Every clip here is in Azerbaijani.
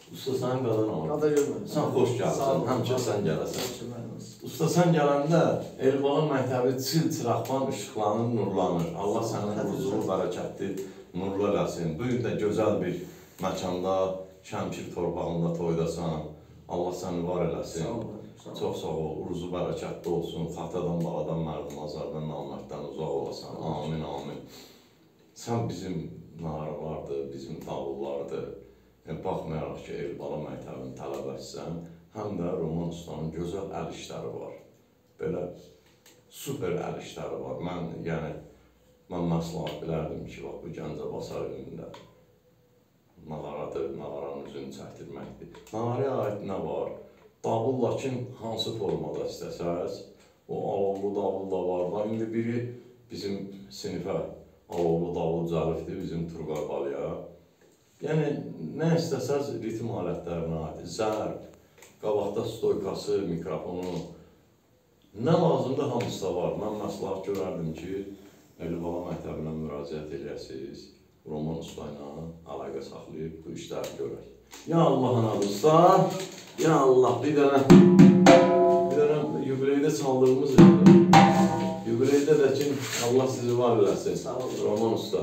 Usta sən qadan ol. Qada görmədim. Sən xoş gəlsən, həmçə sən gələsən. Usta sən gələndə Elbala məktəbi çil-çıraqdan işıqlanır, nurlanır. Allah sənin huzuru, bərəkətli, nurlu eləsin. Bu gün də gözəl bir məkanda, Şəmkir torpağında toydasan. Allah səni var eləsin. Çox sağ ol, uruzu bərəkətli olsun. Xatadan, baladan, mərdim, azardan, namərtdən uzaq olasan. Amin, amin. Sən bizim naralardır, bizim davullardır. Baxmayaraq ki, Elbala məktəbinin tələbəsən, həm də Roman ustanın gözəl əl işləri var. Belə super əl işləri var. Mən məsləhət bilərdim ki, bu Gəncə Basar günündə nağaradır, nağaranın üzünü çəkdirməkdir. Nağaraya aid nə var? Davul lakin hansı formada istəsəz, o alovlu davul da var. İndi biri bizim sinifə alovlu davul cəlifdir, bizim Turqay Balya. Yəni, nə istəsəz ritm alətlərinə aid, zərb, qabaqda stoykası, mikrofonu, nə lazımdır hamısı da var. Mən məsləhət görərdim ki, Elbala məktəbinə müraciət eləyəsiniz, Roman usta ilə əlaqə saxlayıb bu işləri görək. Ya Allah ana usta, ya Allah, bir dənə yubileydə çaldığımız yubileydə də ki, Allah sizi var eləsin, Roman usta.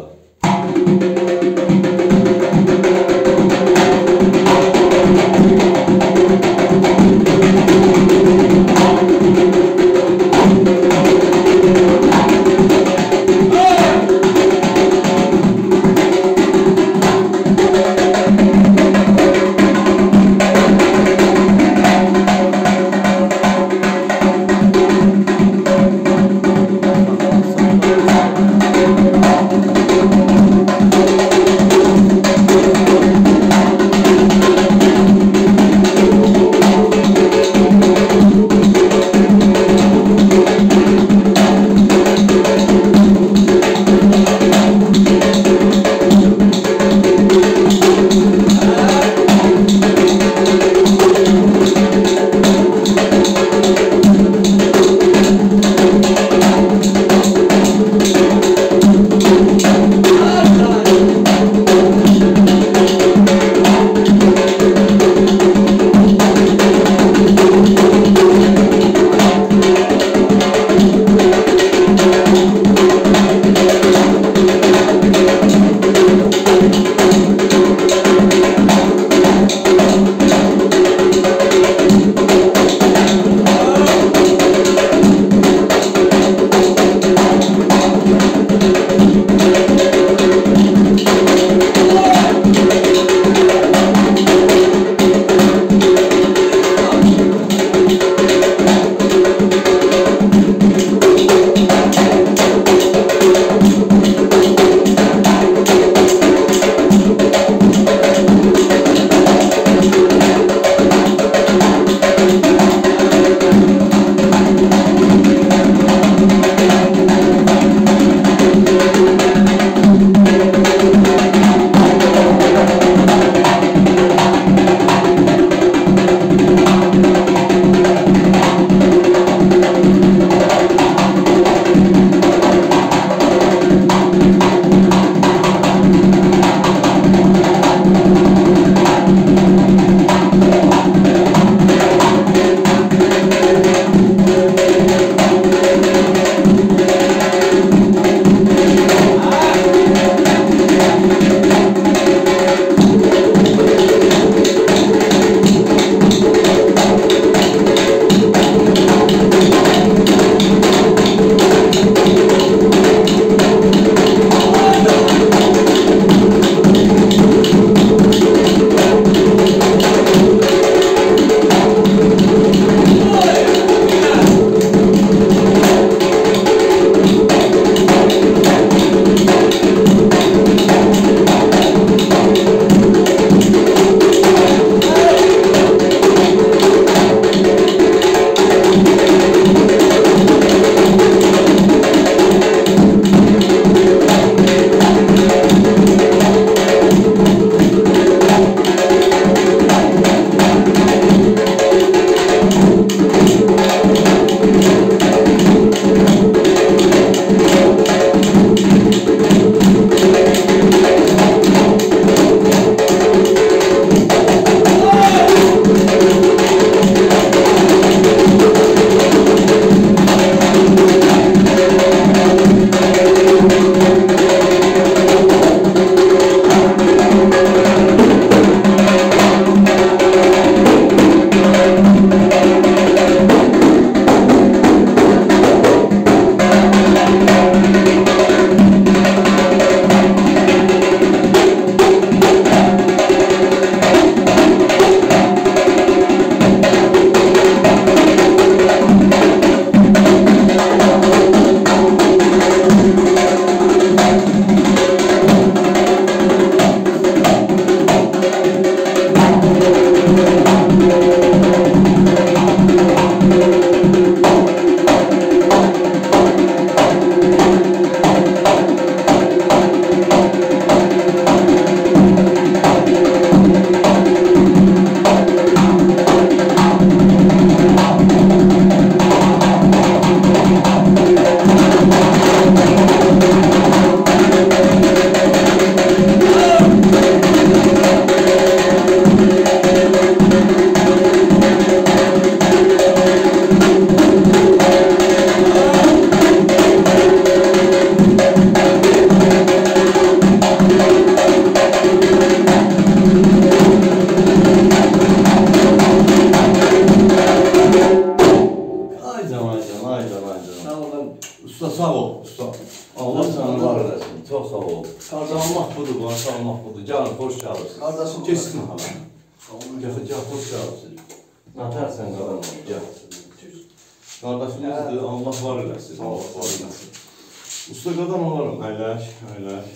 Usta sağ ol, usta. Allah sana var eləsin. Çox sağ ol. Salmaq budur, bana salmaq budur. Canım, hoş gəlirsiniz. Qardaşım, keçsin hala. Gəl, hoş gəlirsiniz. Nətərsən qalan, gəl. Qardaşımızdır, Allah var eləsin. Allah var eləsin. Usta qadan olarım, əyləş, əyləş.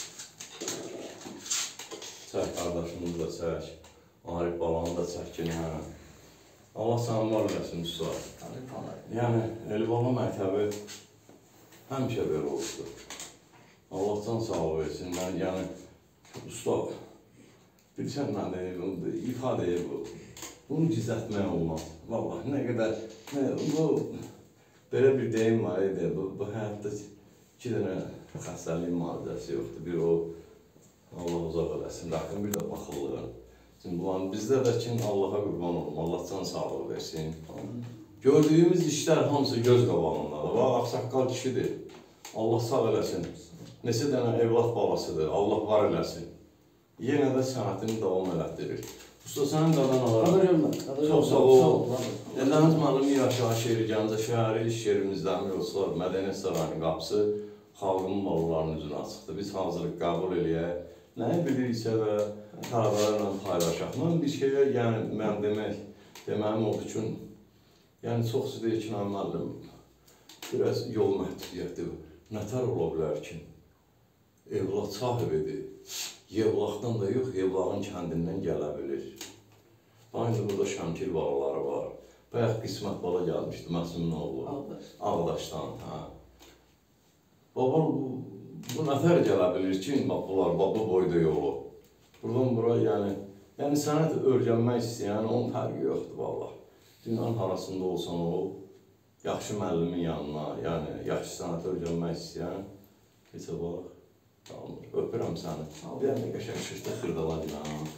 Çək, qardaşımız da çək. Arif balanı da çəkin, hə. Allah sana var eləsin, usta. Yəni, Elibala məktəbi həmişə belə oldu. Allahdan sağ versin. Mən, yəni, usta, bilirsən mən də ifadəyə bu. Bunu gizlətmək olmaz. Vallahi, nə qədər, bu, belə bir deyim var idi. Bu həyatda 2 dənə xəstəliyin müalicəsi yoxdur. Bir o, Allah uzaq eləsin, rəqəm bir də baxıllığın. Şimdi bizdə də ki, Allaha qurban olum, Allah can sağlığı versin. Gördüyümüz işlər hamısı göz qabağındadır. Bax, ağsaqqal kişidir. Allah sağ eləsin. Neçə dənə evlad balasıdır, Allah var eləsin. Yenə də sənətini davam elətdirir. Usta, sənin qadan olaraq çox sağ ol. Ələniz mənim yaşa şehri Gəncə şəhəri iş yerimizdən Yolçular Mədəniyyət Sarayının qapısı xalqın balalarının üzünə açıqdır. Biz hazırlıq qəbul eləyək. Nəyi biliriksə və tələbələrlə paylaşaq. Mən bir şeyə, yəni mən deməyim oldu ki, yəni çox sizdə ki, müəllim, biraz yol məhdudiyyəti nətər ola bilər ki, evlad sahibidir, Yevlaqdan da yox, Yevlağın kəndindən gələ bilir. Aynı burada Şəmkir balaları var. Bayaq qismət bala gəlmişdi, Məslimin oğlu. Ağdaşdan, hə. Baba, bu nətər gələ bilir ki, bunlar baba boyda yolu. Buradan bura, yəni sənət öyrənmək istəyən, onun fərqi yoxdur, valla. Dünyanın arasında olsan o, yaxşı müəllimin yanına, yəni yaxşı sənət öyrənmək istəyən, heç bax, qalmır. Öpürəm səni. Bir ənə qəşək şişdə xırdalar ilə.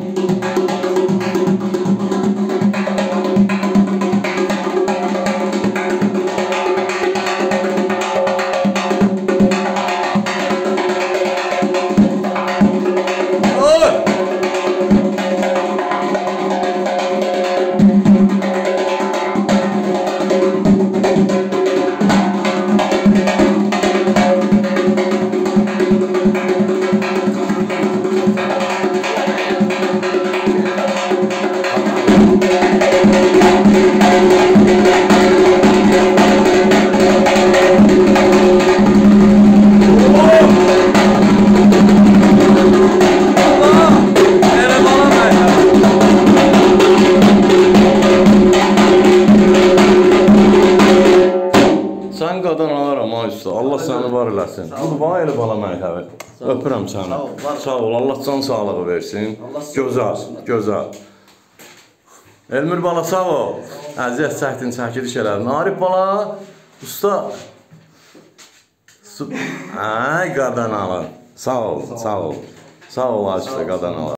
Sən qadan alaram, ay usta. Allah səni var eləsin. Budur, bana elə bala məktəbi. Öpürəm səni. Sağ ol, Allah can sağlığı versin. Gözəl, gözəl. Elmir bala, sağ ol. Əziyyət çəkdin, çəkiliş elədin. Arif bala, usta. Ay, qadan alır. Sağ ol, sağ ol. Sağ ol, ay usta, qadan alır.